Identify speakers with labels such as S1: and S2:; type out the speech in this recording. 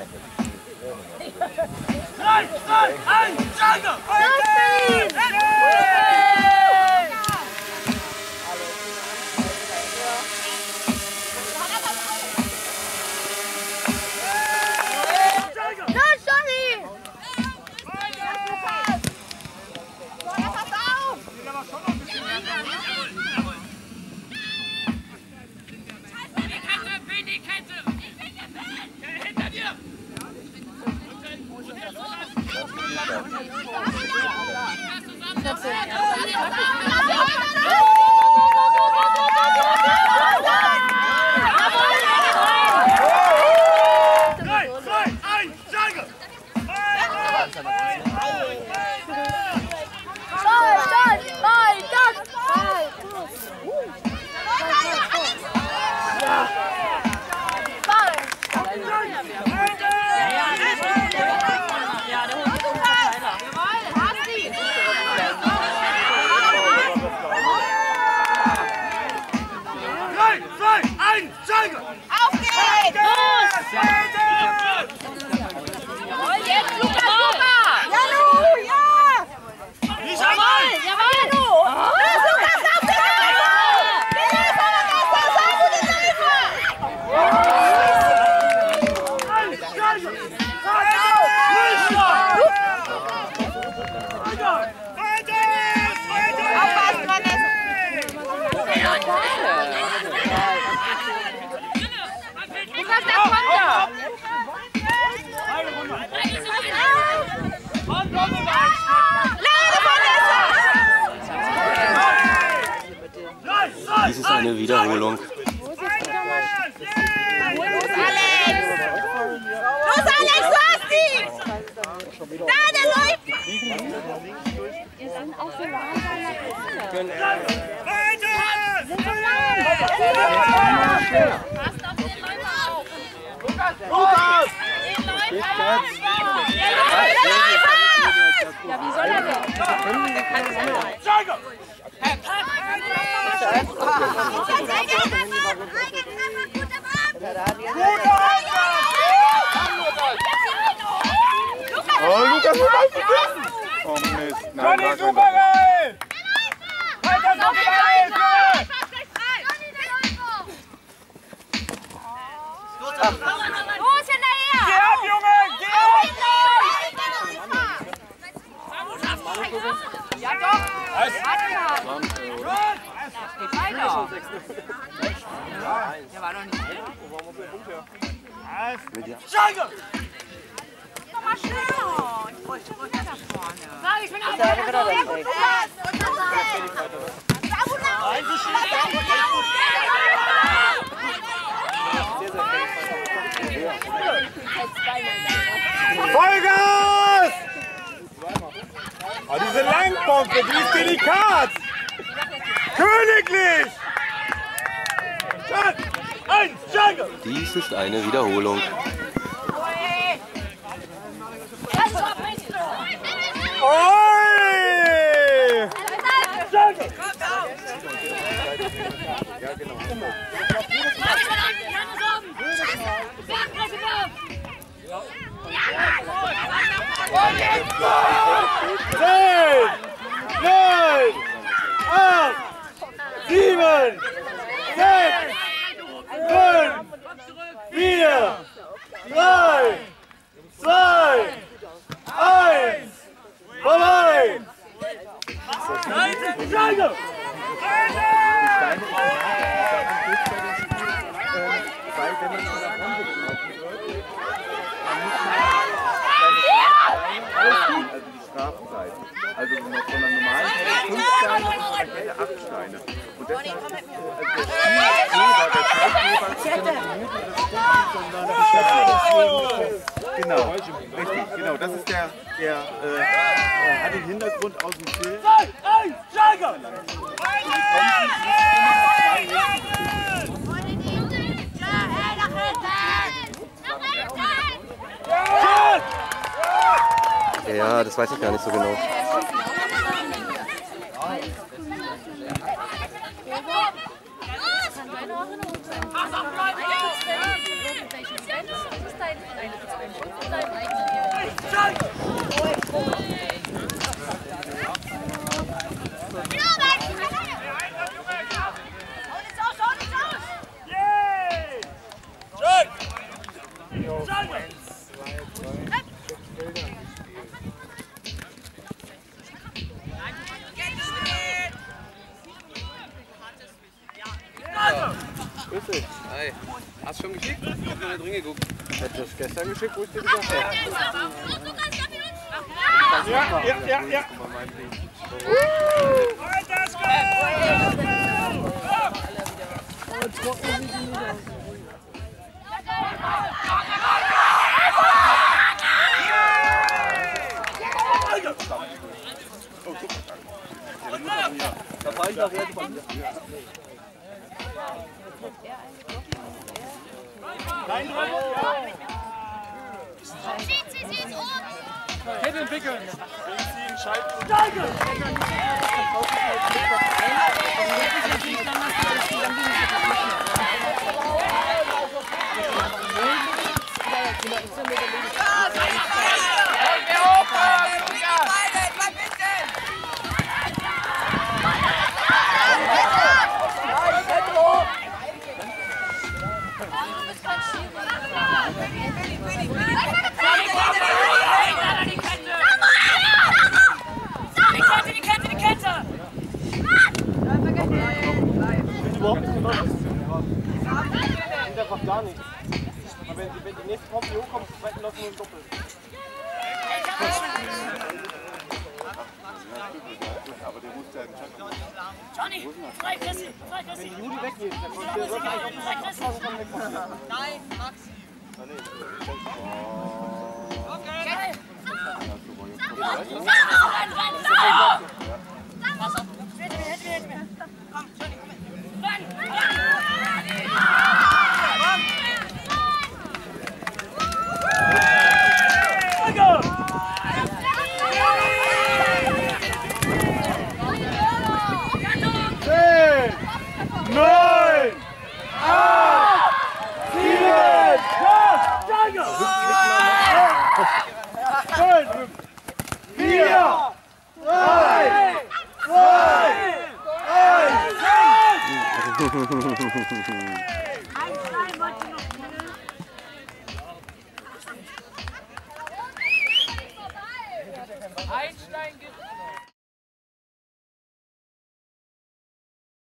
S1: 3, 2, 1, Steiger!
S2: Dies ist eine Wiederholung.
S3: Los, Alex, du hast ihn! Da, der läuft! Ihr seid auch so wahnsinnig. Sind so lang! Passt auf den Läufer auf! Lukas! Den Läufer! Ja, wie soll er denn?
S4: Oh, Lukas, oh Mist. Nein,
S1: Johnny, super geil! Weiter so geil!
S3: Los, hinterher!
S1: Geh ab, Junge! Geh ab!
S3: Ja doch! Geht weiter! Der war doch nicht drin.
S1: Steiger!
S3: Komm mal schneller! Ich wollte runter da vorne. Sag, ich bin auch
S5: Sehr gut.
S1: Vollgas! Oh, diese Langpumpe, die ist delikat! Königlich! Steiger!
S2: Dies ist eine Wiederholung.
S1: Oi! Zehn, 9, 8, 7, 6, 5, 4, 3, 2, 1, vorbei! Steiger!
S4: Also von der normalen Kette 5 Steine und von der Kette 8 Steine. Und deshalb ist der Genau, richtig, genau. Das ist der hat den Hintergrund aus dem Film.
S1: 2, 1, Steiger!
S2: Ja, das weiß ich gar nicht so genau.
S3: Was ist dein
S1: die auf 1, 2, 3, 6 Feldern gespielt. Grüß dich.
S2: Hi. Hast du schon geschickt? Ich hab noch nicht drin geguckt.
S1: Ich hab das gestern geschickt, wo ich dir gesagt habe. Ja.
S2: Da fahr ich nachher von dir.
S1: Kette entwickeln. Einfach gar nichts. Aber wenn die nächste Pompe hier hochkommt, ist zweiten Lauf nur ein Doppel.
S5: Johnny, Freikesse!
S1: Wenn die Juli weggeht, dann kommt der sollte eigentlich auf die Straße kommen wegkommen.
S5: Nein, Max! Einstein gibt